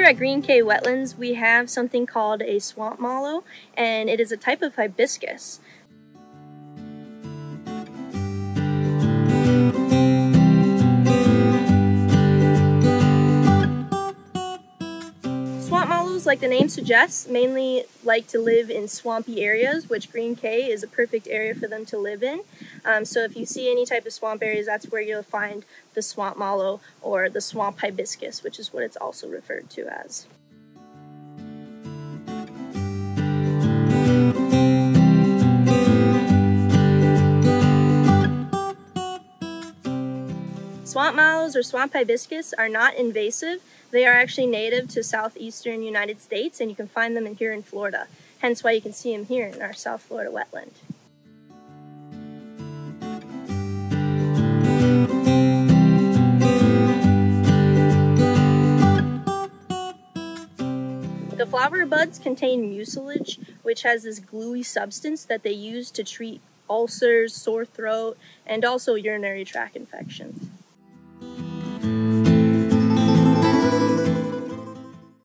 at Green Cay Wetlands, we have something called a swamp mallow, and it is a type of hibiscus. Swamp mallows, like the name suggests, mainly like to live in swampy areas, which Green Cay is a perfect area for them to live in. So if you see any type of swamp areas, that's where you'll find the swamp mallow or the swamp hibiscus, which is what it's also referred to as. Swamp mallows or swamp hibiscus are not invasive. They are actually native to southeastern United States, and you can find them here in Florida. Hence why you can see them here in our South Florida wetland. The flower buds contain mucilage, which has this gluey substance that they use to treat ulcers, sore throat, and also urinary tract infections.